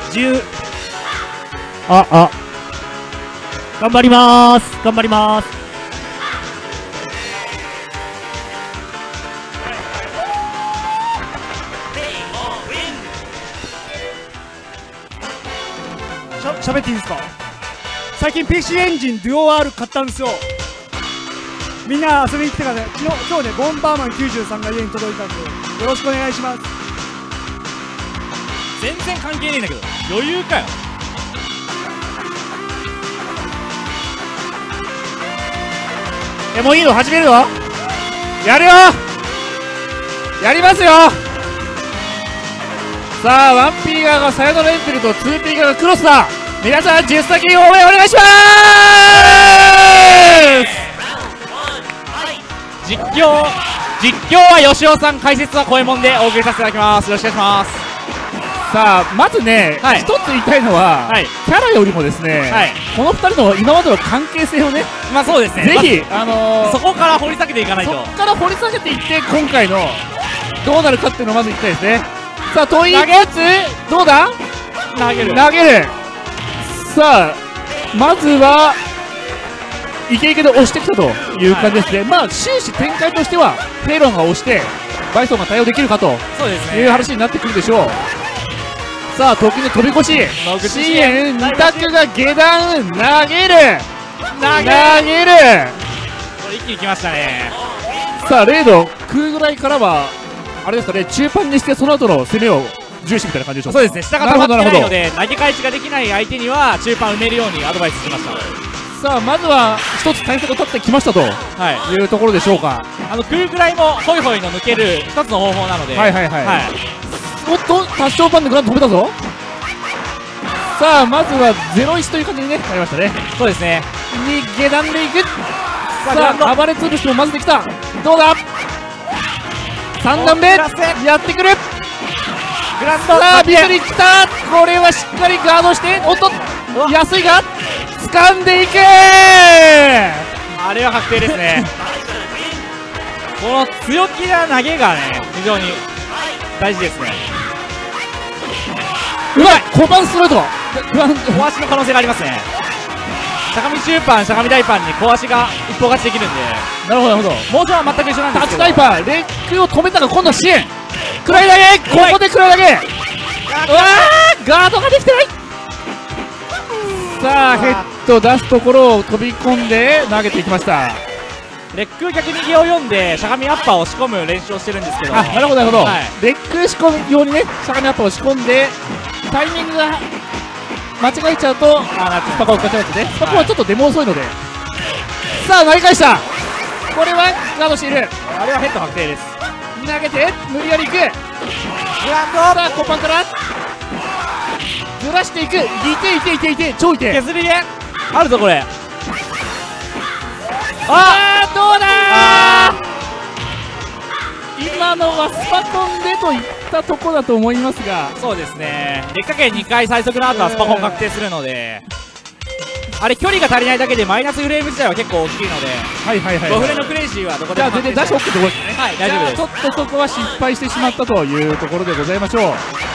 10。頑張りまーす。頑張りまーす。 喋っていいですか。最近 PC エンジンデュオ R 買ったんですよ。みんな遊びに来てください。今日ね、ボンバーマン93が家に届いたんで、よろしくお願いします。 全然関係ねえんだけど、余裕かよ。もういいの、始めるの。やるよ、やりますよ。さあ 1P 側がサヤドラエンペルと 2P 側がクロスだ。皆さんジェスタキン応援お願いします。実況は吉尾さん、解説は小右衛門でお送りさせていただきます。よろしくお願いします。さあまずね、一つ言いたいのは、キャラよりもですね、この2人の今までの関係性をね、まあそうですね、ぜひそこから掘り下げていかないと。そこから掘り下げていって今回のどうなるかっていうのをまずいきたいですね。さあ投げ打つ、どうだ、投げる。さあまずはイケイケで押してきたという感じですね。まあ終始展開としてはフェロンが押してバイソンが対応できるかという話になってくるでしょう。さあ時の飛び越し、支援2択が下段、投げる、これ一気にきましたね。さあレード食うぐらいからはあれですかね、中盤にしてその後の攻めを重視みたいな感じでしょうか。そうですね、下が止まってないので投げ返しができない相手には中盤埋めるようにアドバイスしました。さあまずは一つ対策を立ってきましたというところでしょうか。食うぐらいもホイホイの抜ける一つの方法なので、おっとタッションパンでグラウンド止めたぞ。さあまずは0-1という感じに、ね、なりましたね。そうですね、下段でいく。さあ暴れ潰しもまずできた。どうだ、3段目やってくる。さあビスに来た。これはしっかりガードして、おっと安いが掴んでいく。あれは確定ですねこの強気な投げがね非常に大事ですね。うまい、小判ストレート、小足の可能性がありますね。しゃがみ中パン、しゃがみ大パンに小足が一方勝ちできるんで。なるほどなるほど。モーションは全く一緒なんですけど、タッチダイパーレックを止めたが今度は支援食らい投げ、ここで食らい投げ。うわーガードができてない。さあヘッド出すところを飛び込んで投げていきました。レック逆右を読んでしゃがみアッパーを仕込む練習をしてるんですけど、なるほどなるほど、レック仕込むようにね、しゃがみアッパーを仕込んでタイミングが間違えちゃうとスパコンを使っちゃうんですね。スパコンはちょっとデモ遅いので。さあ投げ返した、これはガードしている。あれはヘッド確定です。投げて無理やりいく。グラウンド、さあコパンからずらしていく。いて超いて、削りであるぞこれ。あーどうだー、今のはスパコンでといったところだと思いますが、そうですね、劣化圏2回最速の後はスパコン確定するので、あれ距離が足りないだけでマイナスフレーム自体は結構大きいので、5フレのクレイジーはどこでも全然出し OK ってことですね。はい、大丈夫です。ちょっとそこは失敗してしまったというところでございましょう。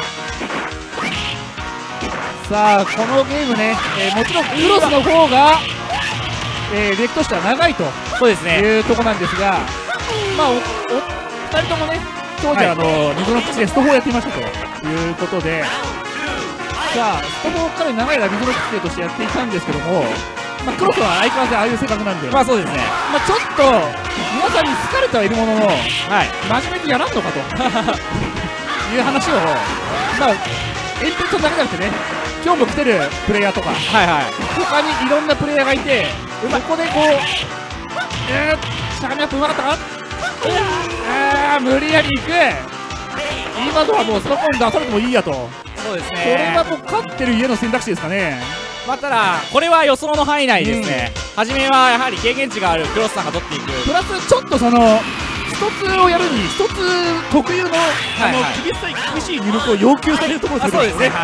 さあこのゲームね、もちろんクロスの方がレックとしては長いというところなんですが、まあお二人ともね当時水の口でスト4をやっていましたということで、さあスト4から長い間水の口としてやっていたんですけども、まあ、クロスは相変わらずああいう性格なんで、まあそうですね、まあ、ちょっと皆さんに好かれてはいるものの、真面目にやらんのかという話を、まあエンペットだけじゃなくてね、今日も来てるプレイヤーとか、他にいろんなプレイヤーがいて、ここでこう、しゃがみアップうまかったか、無理やりいく。今のはもうスパコン出されてもいいやと。そうですね、これはもう勝ってる家の選択肢ですかね。まあただこれは予想の範囲内ですね。初めはやはり経験値があるクロスさんが取っていく、プラスちょっとその一つをやるに一つ特有の厳しい入力を要求されるところですね。そうですね、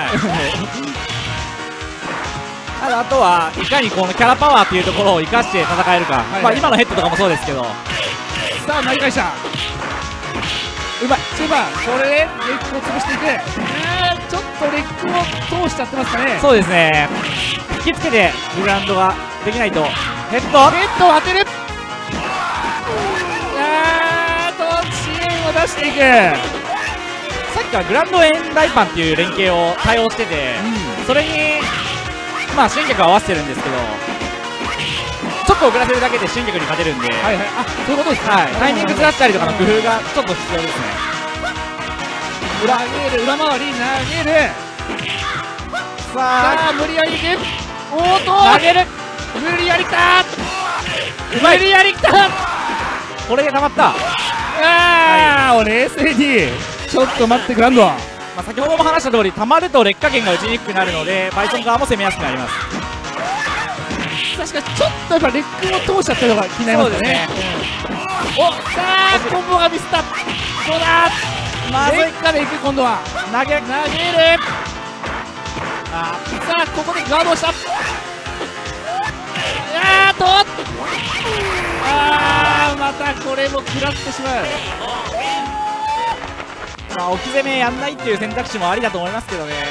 あとはいかにこのキャラパワーというところを生かして戦えるか、まあ今のヘッドとかもそうですけど。さあ投げ返した、うまい中盤、これでレックを潰していく。ちょっととレッグを通しちゃってますかね。 そうですね、引きつけてグラウンドができないと。ヘッドを当てる。支援を出していく。 さっきからグランドエンライパンっていう連携を対応してて、それにまあ新脚を合わせてるんですけど、ちょっと遅らせるだけで新脚に勝てるんで、 はいはい、あ、そういうことですね。 はい、タイミングずらしたりとかの工夫がちょっと必要ですね。 投げる、裏回り投げる。さあ無理やりいく。おーっと投げる、 無理やりきた。 うまい、 無理やりきた。 これでたまった。 冷静にちょっと待ってグランド。 まあ先ほども話した通り、たまると劣化源が打ちにくくなるのでバイソン側も攻めやすくなります。 確かにちょっとやっぱレッグを通しちゃったのが気になりますね。お、さあコンボがミスった。どうだ。レッカでいく。今度は投げる。さあここでガードをした。またこれも食らってしまう。 まあ置き攻めやんないっていう選択肢もありだと思いますけどね。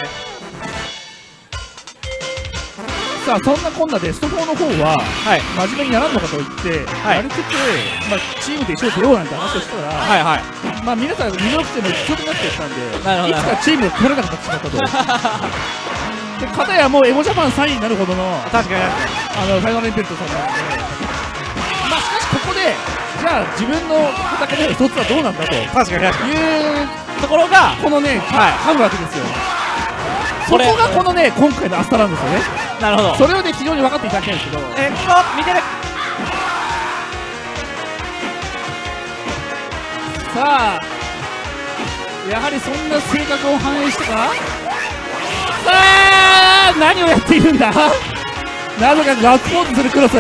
さあそんなこんなでスト4の方は、 はい、 真面目にやらんのかと言って、 はい、 やりつつ、まあ、チームで一緒に出ようなんて話をしたら、 はいはい、 まあ皆さん見なくても一緒になってたんで、 なるほど、 いつかチームが組まれなくなってしまったと。で片やもうエモジャパン3位になるほどの確かにファイナルインペルトさんなんで、まあしかしここでじゃあ自分の戦いの一つはどうなんだというところがこのね、噛むわけですよ。そこがこのね今回のアスタなんですよね。 なるほど。 それをね非常に分かっていただきたいんですけど、 見てる。 さあやはりそんな性格を反映してか。さあ何をやっているんだ。なぜかガッツポーズするクロス。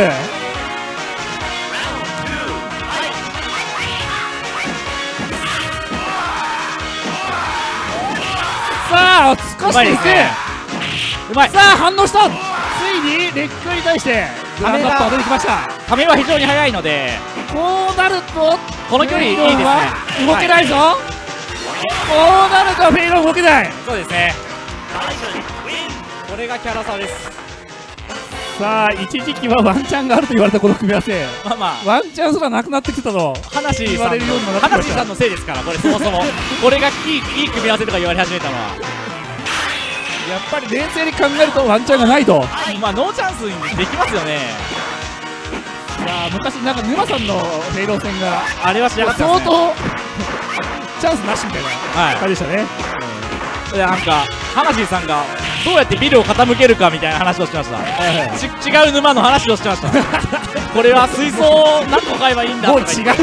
さあ突かしていく。 うまい。 さあ反応した。ついにレッグに対してグラウンドアッパー出てきました。 ためは非常に速いので、 こうなるとこの距離いいですね。 動けないぞ、こうなるとフェイロー動けない。 そうですね、これがキャラ差です。 さあ一時期はワンチャンがあると言われたこの組み合わせ、ワンチャンすらなくなってきたと話言われるようにもなってきました。 さんのせいですから、これそもそもこれがいい組み合わせとか言われ始めたのはやっぱり冷静に考えるとワンチャンがないと。 まあノーチャンスにできますよね。 さあ昔なんか沼さんのフェイロー戦があれはしやがってますね、 相当チャンスなしみたいな感じでしたね。 なんかハナシーさんがどうやってビルを傾けるかみたいな話をしてました。違う沼の話をしてましたこれは水槽を何個買えばいいんだもう違うじゃん。 はい。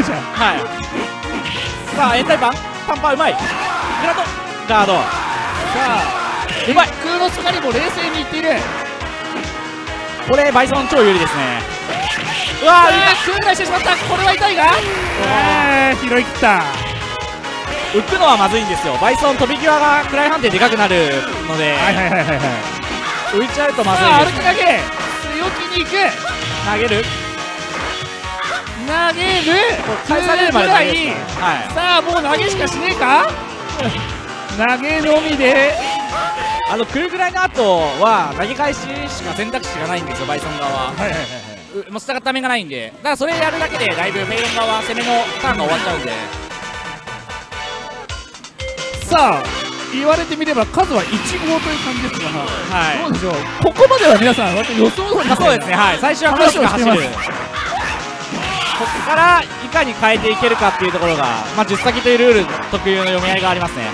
さあエンタイパンパンうまい。グラドガード。さあうまい。空の疲れも冷静にいっている。 これバイソン超有利ですね。 うわー空返してしまった。これは痛いが拾い切った。 浮くのはまずいんですよ。バイソン飛び際がフライ判定でかくなるので浮いちゃうとまずいです。 歩き投げ強気にいく。 投げる返されるまで投げる。さあもう投げしかしねえか。投げのみで来るぐらいの後は投げ返ししか選択肢がないんですよ、バイソン側は。もう従ったためがないんで、だからそれやるだけでだいぶメイロン側は攻めのターンが終わっちゃうんで。 さあ言われてみれば数は1号という感じですが、どうでしょう、ここまでは皆さん割と予想通り。 そうですね、最初はクロスが走る、ここからいかに変えていけるかっていうところが、10先というルール特有の読み合いがありますね。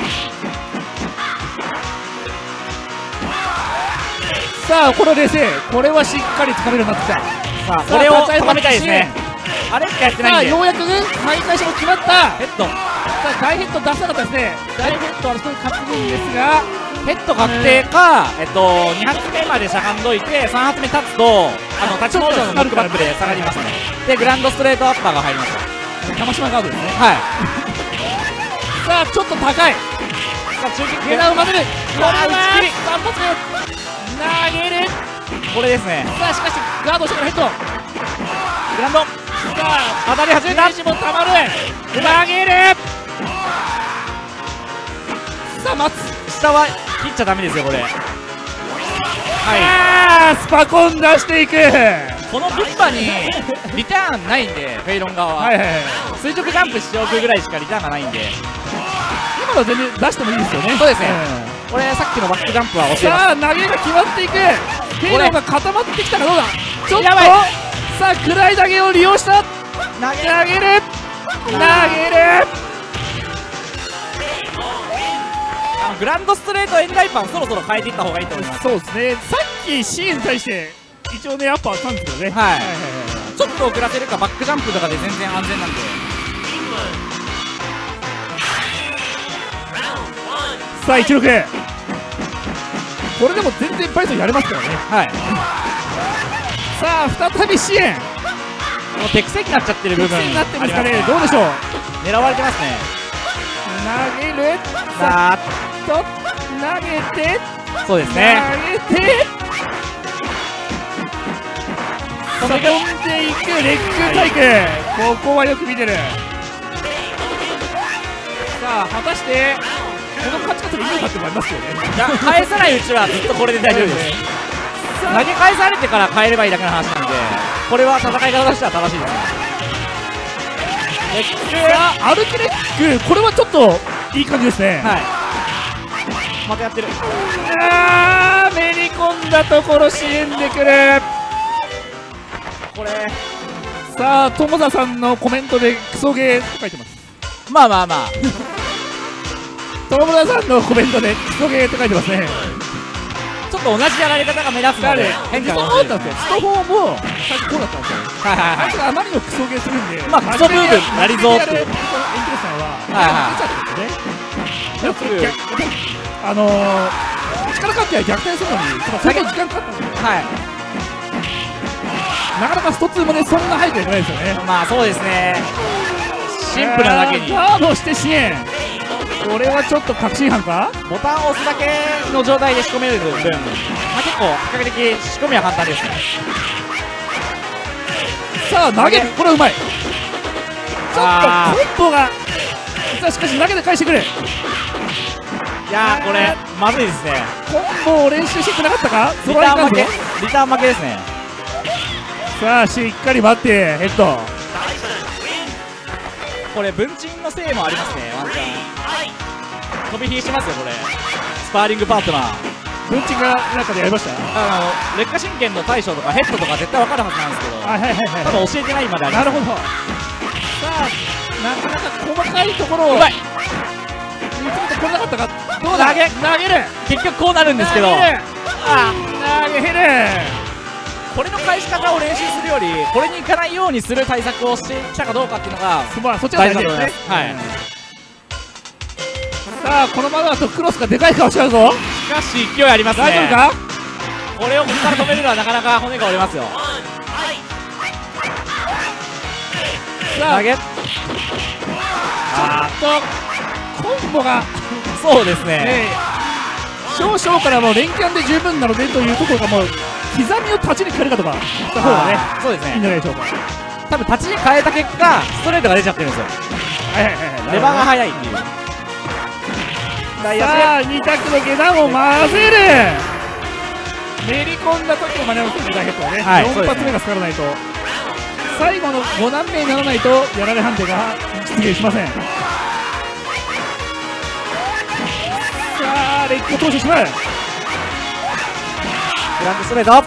さあこれ冷静、これはしっかりつかめるようになってきた。 さあこれを高めたいですね。あれしかやってないんで、 ようやく再開しも決まった。 ヘッド、 大ヘッド出したかったですね。大ヘッドはそこに確認ですが、 ヘッド確定か、2発目までしゃがんどいて3発目立つと立ちモーションのノックバックで下がりますね。でグランドストレートアッパーが入りました。 玉島ガードですね。 はいさあちょっと高い。さあ中継ゲラを混ぜる。これは3発目投げる。 これですね。 さあしかしガードしてからヘッドグランド、さあ当たり始めた。 ゲージもたまる。投げる。さあ待つ。 下は切っちゃダメですよこれ。 スパコン出していく。 この物販にリターンないんでフェイロン側は垂直ジャンプしておくぐらいしかリターンがないんで、 今のは全然出してもいいですよね。 そうですね、これさっきのバックジャンプは教えます。 さあ投げが決まっていく。フェイロンが固まってきたかどうだ。ちょっとやばい。 さあ暗い投げを利用した投げるグランドストレートエンライパンそろそろ変えていった方がいいと思います。 そうですね。さっきシーンに対して一応ねアッパーあったんですけどね。 ちょっと遅らせるかバックジャンプとかで全然安全なんで。 さあ16、これでも全然バイソンやれますからね。さあ再び支援。 もう手癖になっちゃってる部分になってますかね。どうでしょう。 狙われてますね。 投げる。さあと投げて、 そうですね、 投げて飛んでいくレッグタイク。ここはよく見てる。さあ果たしてこの勝ち方でいいのかってもありますよね。 いや返さないうちはずっとこれで大丈夫です。投げ返されてから変えればいいだけの話なんで、これは戦い方としては正しいですね。 さあ歩きレッグ、これはちょっといい感じですね。 またやってる。 めり込んだところ支援でくる。 これさあ友田さんのコメントでクソゲーと書いてます。 まあ友田さんのコメントでクソゲーって書いてますね。 ちょっと同じやられ方が目立つので変化がそうだったんですよ。スト4も最初こうだったんですよ。あいつがあまりのクソゲーするんで、 クソムーブなりぞってエントレさんは出ちゃったんですね。よく力関係は逆転するのに相当時間かかったんですよ。なかなかスト2もねそんな入っていかないですよね。 まあそうですね、シンプルなだけにガードして支援。これはちょっと確信犯か。 ボタンを押すだけの状態で仕込める分、結構比較的仕込みは簡単ですね。 さあ投げる、これはうまい。ちょっとコンボがさあしかし投げて返してくる。 いやーこれまずいですね。 コンボを練習してくれなかったか。 リターン負け、リターン負けですね。 さあしっかり待ってヘッド。 これ文鎮のせいもありますね。ワンちゃん飛び火しますよこれ。スパーリングパートナー文鎮が中でやりました。 劣化神経の対処とかヘッドとか絶対分かるはずなんですけど、多分教えてないまであります。 なるほど。さあなかなか細かいところをうまい。 見つけてこれなかったか。どうだ。投げる。 結局こうなるんですけど、 投げる。 これの返し方を練習するよりこれにいかないようにする対策をしてきたかどうかっていうのがそっちが大事だと思います。さあこのままだとクロスがでかい顔しちゃうぞ。 しかし勢いありますね。 大丈夫か。 これをここから止めるのはなかなか骨が折れますよ。 さあ投げ、 コンボがそうですね、 少々からもう連キャンで十分なのでというところがもう刻みを立ちに変えるかとかした方がね、 そうですね、 いいんじゃないでしょうか。 多分立ちに変えた結果ストレートが出ちゃってるんですよ。レバーが速いっていう。 さあ2択の下段を混ぜる。めり込んだ時の真似をするだけとね、4発目がかからないと、最後の5段目にならないとやられ判定が実現しません。さあレッグを通してしまう。 グランドストレート、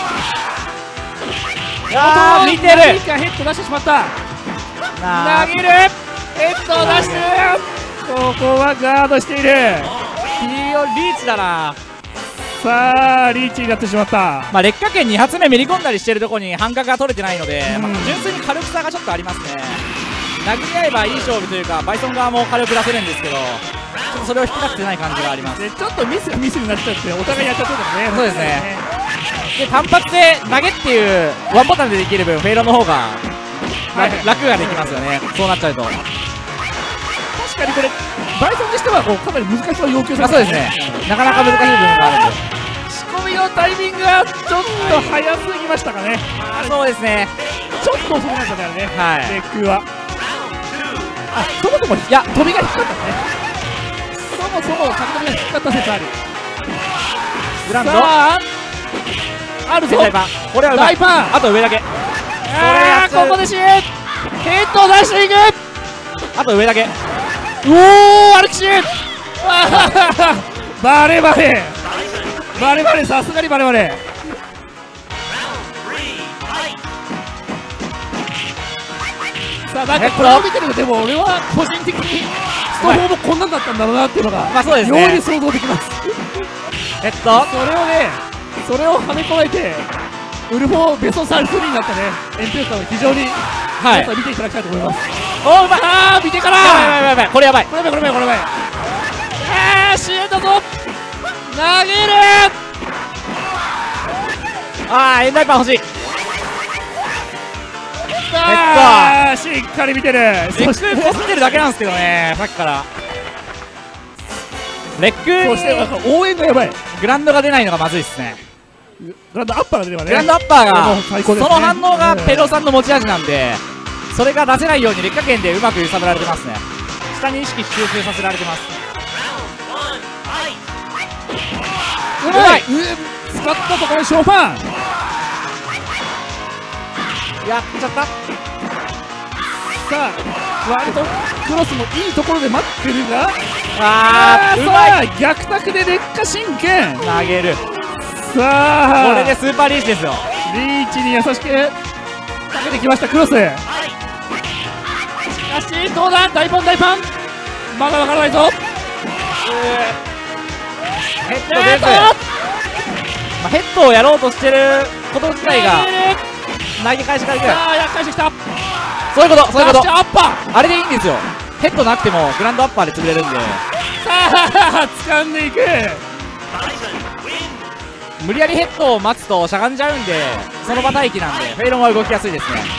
見てる。 何かヘッド出してしまった。投げる。ヘッドを出してる。ここはガードしている。 リーチだな。 さあリーチになってしまった。 劣化圏2発目めり込んだりしてるところに半角が取れてないので、純粋に火力差がちょっとありますね。殴り合えばいい勝負というかバイソン側も火力出せるんですけど、ちょっとそれを引き出せてない感じがあります。 ちょっとミスがミスになっちゃってお互いやっちゃってるからね。 そうですね。で単発で投げっていうワンボタンでできる分フェイロの方が楽ができますよね。そうなっちゃうと確かにこれバイソンにしてはこうかなり難しさを要求されて、 そうですね、なかなか難しい部分があるんで、 仕込みのタイミングがちょっと早すぎましたかね。 そうですね、 ちょっと遅くなったからね、レッグは。そもそも飛びが低かったね。そもそも先飛びが低かった説ある。 グランドさああるぞ。 大パン、これはうまい。 大パン。 あと上だけ。 ここでシューヘッドを出していく。 あと上だけ。 おお歩きシューバレバレバレバレ、さすがにバレバレ。さあなんかこれを見てると、でも俺は個人的にスト4もこんなんだったんだろうなっていうのがまあそうですね、 容易に想像できます。それをね、それをはめ込めてウルフォーベスト3になったねエンペルさんは非常に皆さん見ていただきたいと思います。 おおうまい。 ああ見てからやばいこれやばい。 これやばいああシュートぞ投げる。 ああエンダイパン欲しい。 ああしっかり見てる。 そしてこすってるだけなんですけどね、さっきからレック。 そしてなんか応援がやばい。 グランドが出ないのがまずいですね。 グランドアッパーが出ればね、 グランドアッパーが最高ですね。 その反応がペロさんの持ち味なんで、それが出せないように劣化圏でうまく揺さぶられてますね。下に意識集中させられてます。 うまい。使ったところにショーファンやっちゃった。 さあ割とクロスもいいところで待ってるが、 うまい。 逆卓で劣化神経投げる。 さあこれでスーパーリーチですよ。 リーチに優しくかけてきましたクロス。しかしどうだ、大パンまだわからないぞ。 ヘッドです。ヘッドをやろうとしてること自体が投げ返しからいく。 さあやっ返してきた。 そういうことアッパーあれでいいんですよ。ヘッドなくてもグランドアッパーで潰れるんで。 さあ掴んでいく。 無理やりヘッドを待つとしゃがんじゃうんで、その場待機なんでフェイロンは動きやすいですね。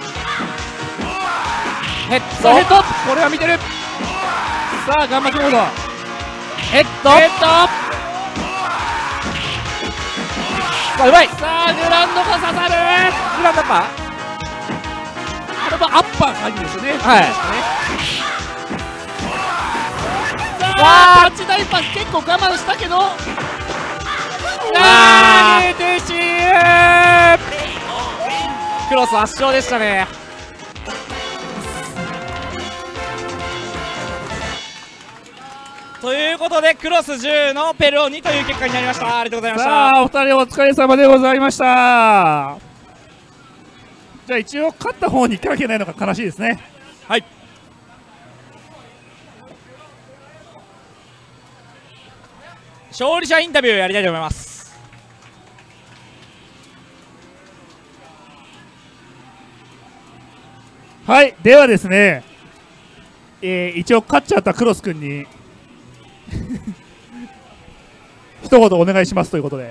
ヘッドこれは見てる。さあガンマキモードヘッドうまい。 さあグランドが刺さる。 グランドアッパー、 これはアッパーが入るんですよね。 はい。 さあタッチダイパー結構我慢したけど、投げてしクロス圧勝でしたね。ということでクロス10のペルを2という結果になりました。ありがとうございました。 さあお二人お疲れ様でございました。じゃあ一応勝った方に行かなきゃいけないのが悲しいですね。 はい。勝利者インタビューをやりたいと思います。 はい、ではですね、一応勝っちゃったクロス君に一言お願いしますということで、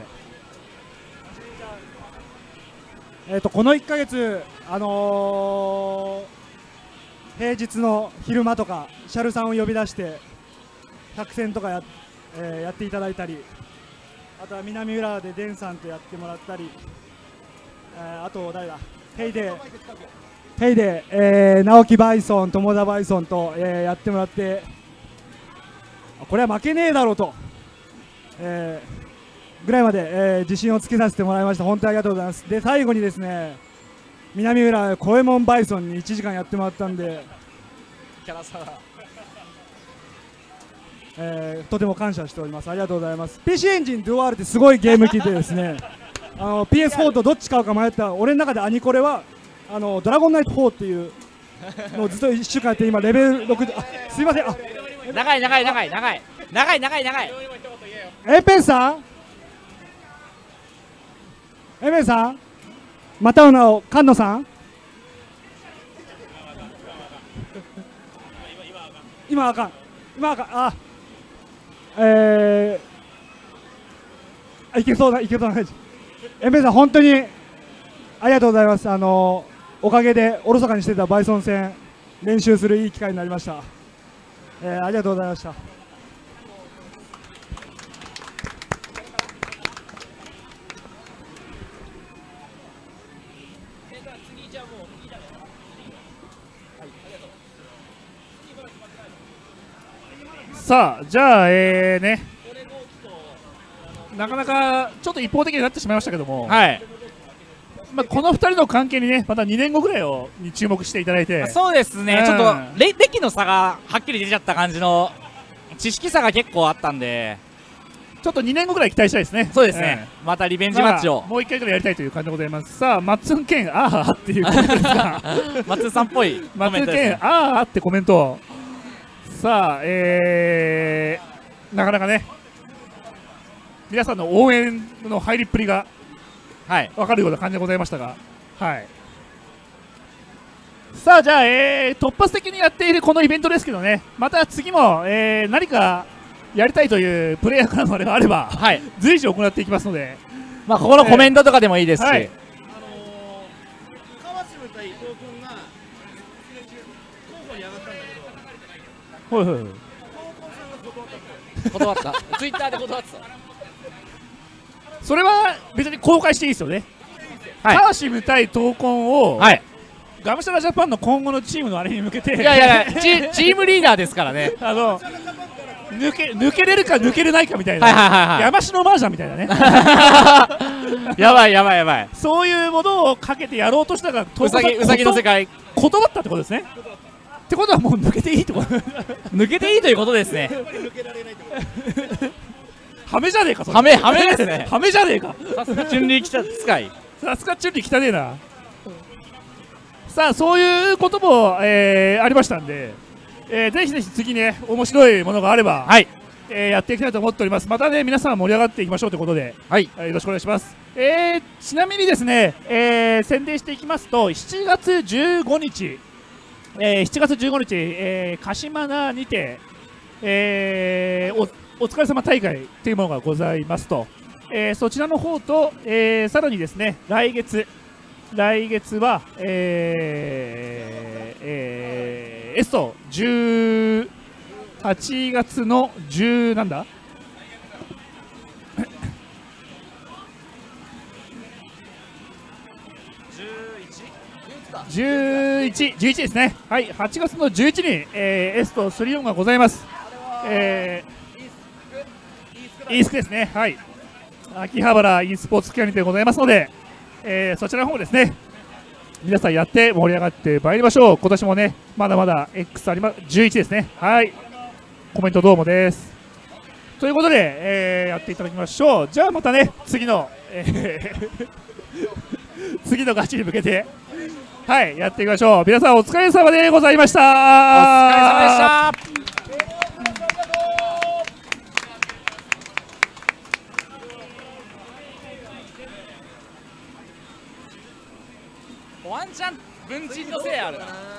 この1ヶ月、平日の昼間とかシャルさんを呼び出して100戦とかやっていただいたり、あとは南浦和でデンさんとやってもらったり、あと誰だ、ヘイデー、直樹バイソン、友田バイソンと、やってもらって、これは負けねえだろうと、ぐらいまで、自信をつけさせてもらいました。本当にありがとうございます。で最後にですね、南浦和コエモンバイソンに1時間やってもらったんで、 キャラサラとても感謝しております。ありがとうございます。 PC エンジン DualR ってすごいゲーム機でですねPS4 とどっち買うか迷った。俺の中でアニコレはドラゴンナイト4っていうのをずっと1週間やって、今レベル60、すいません、 長い。 エペンさんまたの名を菅野さん、今あかん、いけそうな感じ。エペンさん本当にありがとうございます。おかげでおろそかにしてたバイソン戦練習するいい機会になりました。ありがとうございました。 さあじゃあね、 なかなかちょっと一方的になってしまいましたけども、 はい、 まあ、この2人の関係にねまた2年後ぐらいに注目していただいて、 そうですね、ちょっと歴の差がはっきり出ちゃった感じの知識差が結構あったんで、 ちょっと2年後ぐらい期待したいですね。 そうですね、またリベンジマッチを、 もう1回ぐらいやりたいという感じでございます。さあマッツンケンあーっていうコメントですが松井さんっぽいマッツンコメントですね。 ケンあーってコメント、さあなかなかね皆さんの応援の入りっぷりがはい分かるような感じでございましたが、はい、さあじゃあ、突発的にやっているこのイベントですけどね、また次も、何かやりたいというプレイヤーからのあれがあれば、 はい、 随時行っていきますので、 まあここのコメントとかでもいいですし、 はい、 川島対東君が候補に上がったんだけど、 ほいほいほい、 断ったツイッターで断ってた。 それは別に公開していいですよね。 はい、 カーシム対闘魂を、 はい、 がむしゃらジャパンの今後のチームのあれに向けて、 いやチームリーダーですからね抜けれるか抜けれないかみたいな、山城麻雀みたいなねやばいやばいやばい、 そういうものをかけてやろうとしたがうさぎの世界断ったってことですね。ってことはもう抜けていいってこと抜けていいということですね。 ハメじゃねえか、それハメですねハメじゃねえか、 さすがチュンリー使い、 さすがチュンリー汚ねえな。さあそういうことも、ありましたんで、ぜひぜひ次ね面白いものがあれば、 はい、 やっていきたいと思っております。またね皆さん盛り上がっていきましょうということで、 はい、 よろしくお願いします。ちなみにですね、宣伝していきますと7月15日、鹿島名にて、お疲れ様大会というものがございますと、そちらの方と、さらにですね来月は、18月の10なんだ11ですね。はい、8月の11に、エスト34がございます。イースクですね。はい、秋葉原 e スポーツ機関にてございますので、そちらの方もですね皆さんやって盛り上がってまいりましょう。今年もねまだまだ X あります。11ですね。はい、コメントどうもです。ということで、やっていただきましょう。じゃあまたね次の、次のガチに向けてはいやっていきましょう。皆さんお疲れ様でございました。 お疲れ様でした。ワンチャン文鎮のせいあるな。